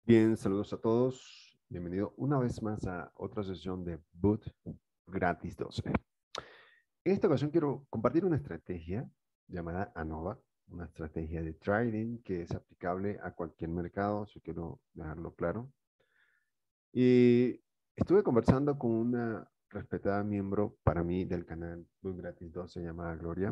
Bien, saludos a todos. Bienvenido una vez más a otra sesión de Boot Gratis 12. En esta ocasión quiero compartir una estrategia llamada ANOVA, una estrategia de trading que es aplicable a cualquier mercado, si quiero dejarlo claro. Y estuve conversando con una respetada miembro para mí del canal Boot Gratis 12 llamada Gloria.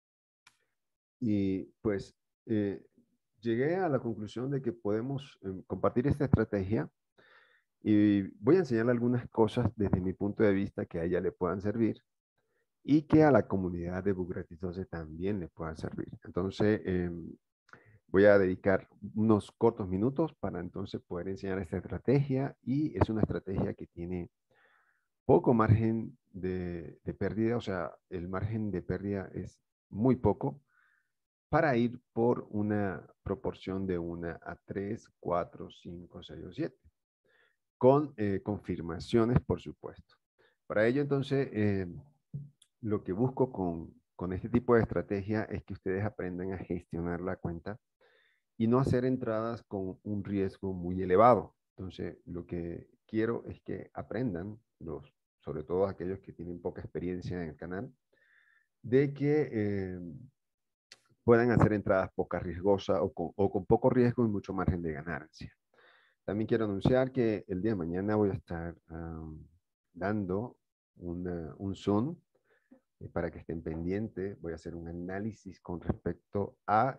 Y pues eh, llegué a la conclusión de que podemos compartir esta estrategia. Y voy a enseñarle algunas cosas desde mi punto de vista que a ella le puedan servir y que a la comunidad de Bugratis 12 también le puedan servir. Entonces, voy a dedicar unos cortos minutos para entonces poder enseñar esta estrategia y es una estrategia que tiene poco margen de pérdida, o sea, el margen de pérdida es muy poco para ir por una proporción de 1 a 3, 4, 5, 6 o 7 con confirmaciones, por supuesto. Para ello, entonces, lo que busco con este tipo de estrategia es que ustedes aprendan a gestionar la cuenta y no hacer entradas con un riesgo muy elevado. Entonces, lo que quiero es que aprendan, sobre todo aquellos que tienen poca experiencia en el canal, de que puedan hacer entradas poco riesgosas o con poco riesgo y mucho margen de ganancia. También quiero anunciar que el día de mañana voy a estar dando un Zoom para que estén pendientes. Voy a hacer un análisis con respecto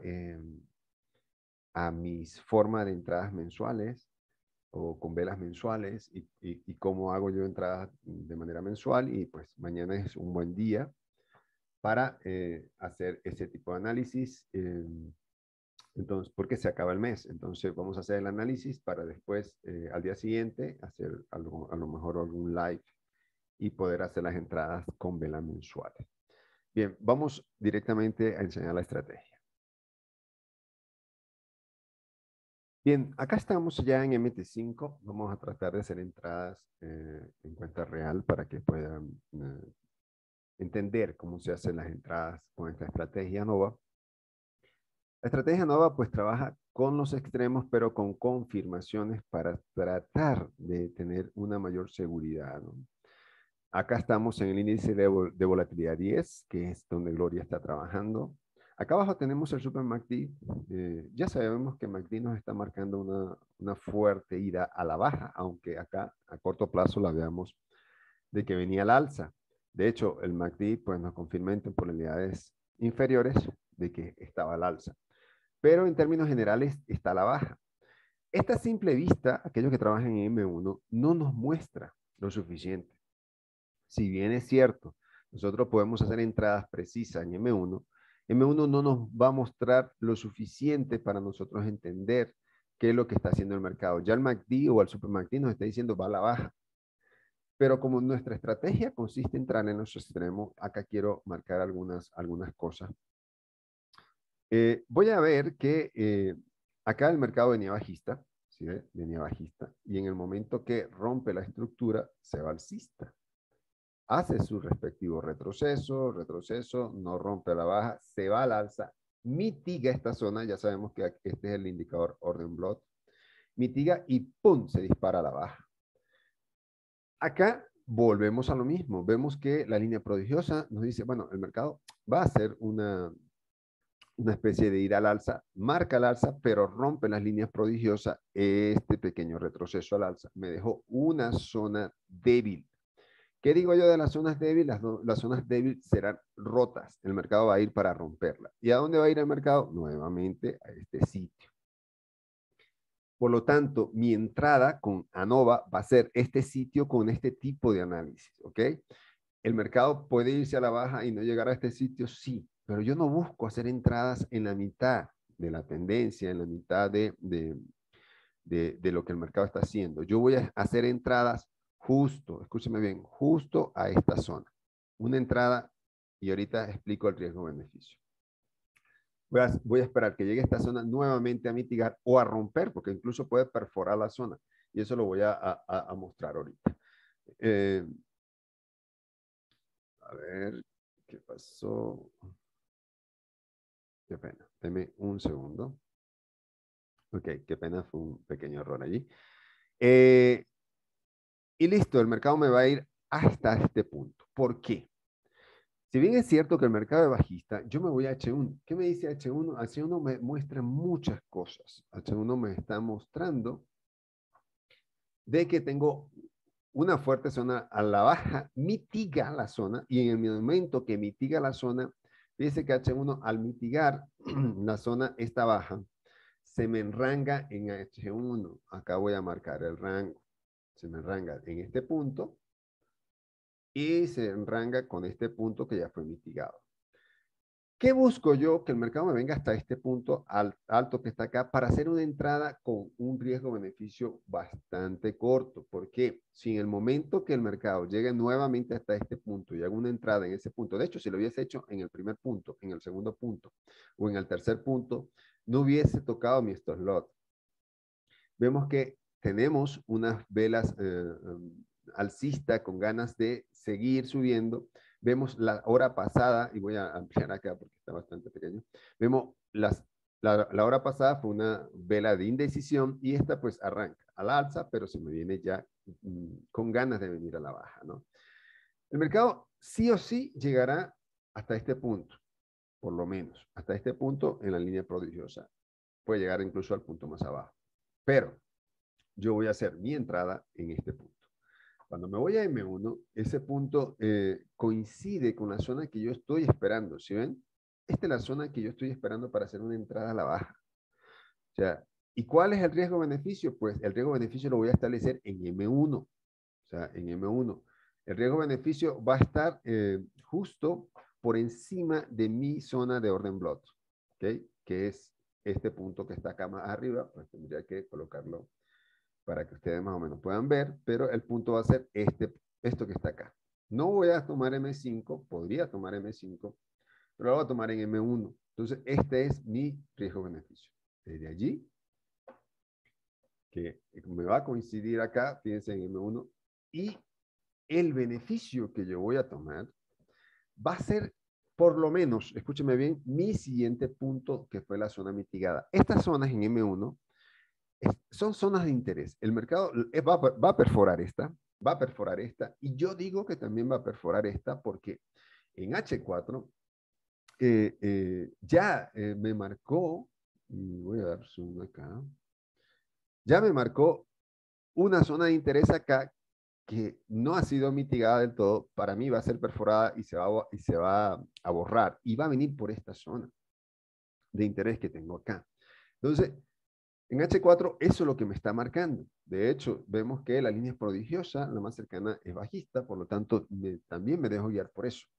a mis formas de entradas mensuales o con velas mensuales y cómo hago yo entradas de manera mensual. Y pues mañana es un buen día para hacer ese tipo de análisis. Entonces, porque se acaba el mes. Entonces, vamos a hacer el análisis para después, al día siguiente, hacer algo, a lo mejor algún live y poder hacer las entradas con vela mensuales. Bien, vamos directamente a enseñar la estrategia. Bien, acá estamos ya en MT5. Vamos a tratar de hacer entradas en cuenta real para que puedan entender cómo se hacen las entradas con esta estrategia NOVA. La estrategia NOVA pues trabaja con los extremos, pero con confirmaciones para tratar de tener una mayor seguridad, ¿no? Acá estamos en el índice de volatilidad 10, que es donde Gloria está trabajando. Acá abajo tenemos el Super MACD. Ya sabemos que MACD nos está marcando una fuerte ida a la baja, aunque acá a corto plazo la veamos de que venía al alza. De hecho, el MACD pues, nos confirma en temporalidades inferiores de que estaba al alza. Pero en términos generales está a la baja. Esta simple vista, aquellos que trabajan en M1, no nos muestra lo suficiente. Si bien es cierto, nosotros podemos hacer entradas precisas en M1, M1 no nos va a mostrar lo suficiente para nosotros entender qué es lo que está haciendo el mercado. Ya el MACD o el Super MACD nos está diciendo va a la baja. Pero como nuestra estrategia consiste en entrar en los extremos, acá quiero marcar algunas cosas. Voy a ver que acá el mercado venía bajista, ¿sí? Venía bajista, y en el momento que rompe la estructura, se va alcista. Hace su respectivo retroceso, no rompe la baja, se va al alza, mitiga esta zona, ya sabemos que este es el indicador orden block, mitiga y ¡pum! Se dispara a la baja. Acá volvemos a lo mismo, vemos que la línea prodigiosa nos dice, bueno, el mercado va a hacer una especie de ir al alza, marca el alza, pero rompe las líneas prodigiosas. Este pequeño retroceso al alza me dejó una zona débil. ¿Qué digo yo de las zonas débiles? Las zonas débiles serán rotas. El mercado va a ir para romperla. ¿Y a dónde va a ir el mercado? Nuevamente a este sitio. Por lo tanto, mi entrada con ANOVA va a ser este sitio con este tipo de análisis, ¿ok? ¿El mercado puede irse a la baja y no llegar a este sitio? Sí, pero yo no busco hacer entradas en la mitad de la tendencia, en la mitad de lo que el mercado está haciendo. Yo voy a hacer entradas justo, escúcheme bien, justo a esta zona. Una entrada, y ahorita explico el riesgo-beneficio. Voy a esperar que llegue esta zona nuevamente a mitigar o a romper, porque incluso puede perforar la zona. Y eso lo voy a mostrar ahorita. A ver, ¿qué pasó? Qué pena. Deme un segundo. Ok, qué pena, fue un pequeño error allí. Y listo, el mercado me va a ir hasta este punto. ¿Por qué? Si bien es cierto que el mercado es bajista, yo me voy a H1. ¿Qué me dice H1? H1 me muestra muchas cosas. H1 me está mostrando de que tengo una fuerte zona a la baja, mitiga la zona, y en el momento que mitiga la zona, dice que H1 al mitigar la zona esta baja, se me enranga en H1. Acá voy a marcar el rango. Se me enranga en este punto y se enranga con este punto que ya fue mitigado. ¿Qué busco yo? Que el mercado me venga hasta este punto alto que está acá para hacer una entrada con un riesgo-beneficio bastante corto. Porque si en el momento que el mercado llegue nuevamente hasta este punto y haga una entrada en ese punto, de hecho, si lo hubiese hecho en el primer punto, en el segundo punto o en el tercer punto, no hubiese tocado mi stop loss. Vemos que tenemos unas velas alcista con ganas de seguir subiendo. Vemos la hora pasada, y voy a ampliar acá porque está bastante pequeño. Vemos la hora pasada fue una vela de indecisión y esta pues arranca a la alza, pero se me viene ya con ganas de venir a la baja, ¿no? El mercado sí o sí llegará hasta este punto, por lo menos, hasta este punto en la línea prodigiosa. Puede llegar incluso al punto más abajo. Pero yo voy a hacer mi entrada en este punto. Cuando me voy a M1, ese punto coincide con la zona que yo estoy esperando. ¿Sí ven? Esta es la zona que yo estoy esperando para hacer una entrada a la baja. O sea, ¿y cuál es el riesgo-beneficio? Pues el riesgo-beneficio lo voy a establecer en M1. O sea, en M1. El riesgo-beneficio va a estar justo por encima de mi zona de orden blot. ¿Ok? Que es este punto que está acá más arriba. Pues tendría que colocarlo para que ustedes más o menos puedan ver, pero el punto va a ser esto que está acá. No voy a tomar M5, podría tomar M5, pero lo voy a tomar en M1. Entonces, este es mi riesgo-beneficio. Desde allí, que me va a coincidir acá, fíjense en M1, y el beneficio que yo voy a tomar va a ser, por lo menos, escúcheme bien, mi siguiente punto, que fue la zona mitigada. Estas zonas en M1 son zonas de interés. El mercado va a perforar esta, va a perforar esta, y yo digo que también va a perforar esta porque en H4 ya me marcó, y voy a dar zoom acá, ya me marcó una zona de interés acá que no ha sido mitigada del todo. Para mí va a ser perforada y se va a borrar y va a venir por esta zona de interés que tengo acá. Entonces, en H4, eso es lo que me está marcando. De hecho, vemos que la línea es prodigiosa, la más cercana es bajista, por lo tanto, también me dejo guiar por eso.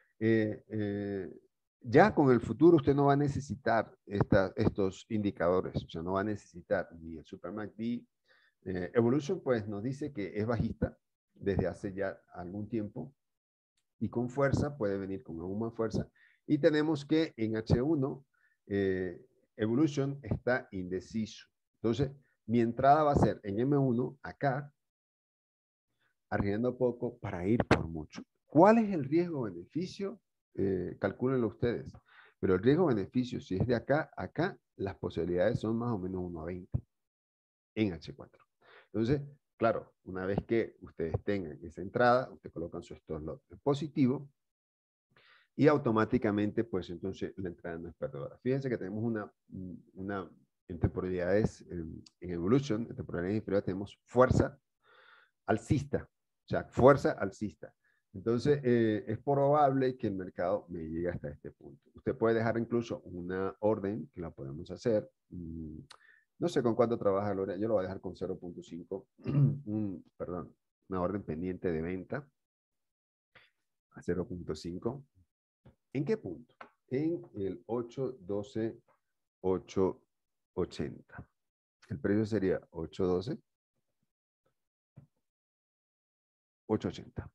Ya con el futuro usted no va a necesitar estos indicadores, o sea, no va a necesitar ni el SuperMACD. Evolution, pues, nos dice que es bajista desde hace ya algún tiempo y con fuerza, puede venir con aún más fuerza. Y tenemos que en H1, Evolution está indeciso. Entonces, mi entrada va a ser en M1, acá, arriesgando poco para ir por mucho. ¿Cuál es el riesgo-beneficio? Calcúlenlo ustedes. Pero el riesgo-beneficio, si es de acá, acá, las posibilidades son más o menos 1 a 20 en H4. Entonces, claro, una vez que ustedes tengan esa entrada, ustedes colocan su stop loss positivo y automáticamente, pues entonces la entrada no es perdedora. Fíjense que tenemos una en temporalidades, en Evolution, en temporalidades inferiores tenemos fuerza alcista, o sea, fuerza alcista. Entonces, es probable que el mercado me llegue hasta este punto. Usted puede dejar incluso una orden, que la podemos hacer. No sé con cuánto trabaja Lorena, yo lo voy a dejar con 0.5, perdón, una orden pendiente de venta a 0.5. ¿En qué punto? En el 812, 880. El precio sería 812, 880.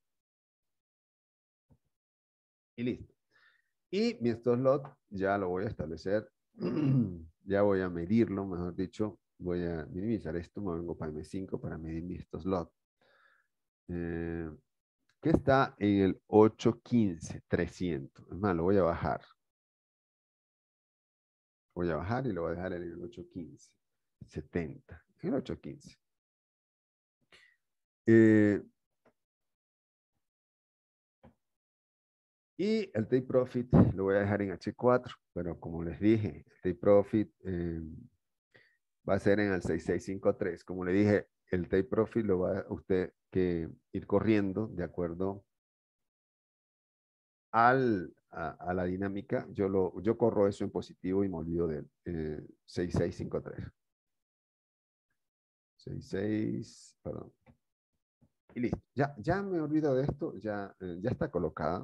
Y listo. Y mi stop loss ya lo voy a establecer, ya voy a medirlo, mejor dicho, voy a minimizar esto, me vengo para M5 para medir mi stop loss. Que está en el 815, 300. Es más, lo voy a bajar. Voy a bajar y lo voy a dejar en el 815. 70, el 8.15. Eh, y el take profit lo voy a dejar en H4, pero como les dije, el take profit va a ser en el 6653. Como le dije, el take profit lo va a usted que ir corriendo de acuerdo a la dinámica. Yo corro eso en positivo y me olvido del 6653. 66, perdón. Y listo. Ya me olvido de esto, ya está colocada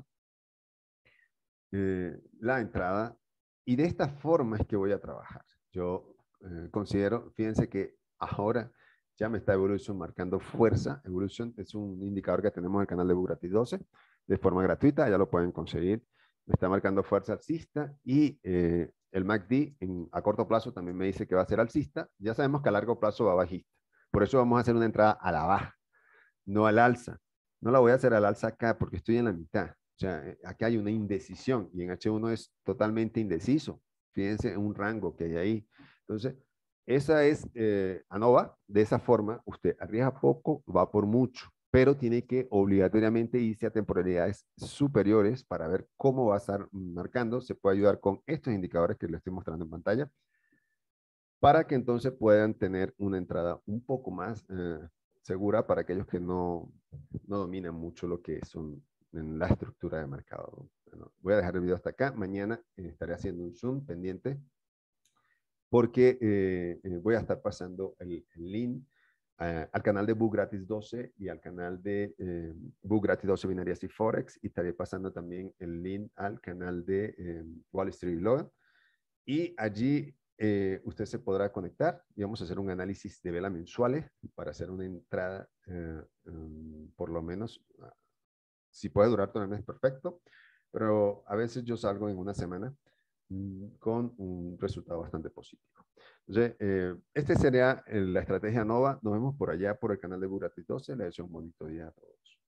la entrada y de esta forma es que voy a trabajar. Yo considero, fíjense que ahora ya me está Evolution marcando fuerza. Evolution es un indicador que tenemos en el canal de Bugatti 12 de forma gratuita, ya lo pueden conseguir. Me está marcando fuerza alcista y el MACD a corto plazo también me dice que va a ser alcista. Ya sabemos que a largo plazo va bajista. Por eso vamos a hacer una entrada a la baja, no al alza. No la voy a hacer al alza acá porque estoy en la mitad. O sea, acá hay una indecisión y en H1 es totalmente indeciso. Fíjense en un rango que hay ahí. Entonces, esa es ANOVA. De esa forma, usted arriesga poco, va por mucho, pero tiene que obligatoriamente irse a temporalidades superiores para ver cómo va a estar marcando. Se puede ayudar con estos indicadores que les estoy mostrando en pantalla para que entonces puedan tener una entrada un poco más segura para aquellos que no dominan mucho lo que son en la estructura de mercado. Bueno, voy a dejar el video hasta acá. Mañana estaré haciendo un Zoom pendiente porque voy a estar pasando el link al canal de Book Gratis 12 y al canal de Book Gratis 12 Binarias y Forex, y estaré pasando también el link al canal de Wall Street Blog, y allí usted se podrá conectar y vamos a hacer un análisis de vela mensuales para hacer una entrada, por lo menos, si puede durar todo el mes, perfecto, pero a veces yo salgo en una semana con un resultado bastante positivo. Entonces, este sería la estrategia Nova. Nos vemos por allá por el canal de Burati 12. Les deseo un bonito día a todos.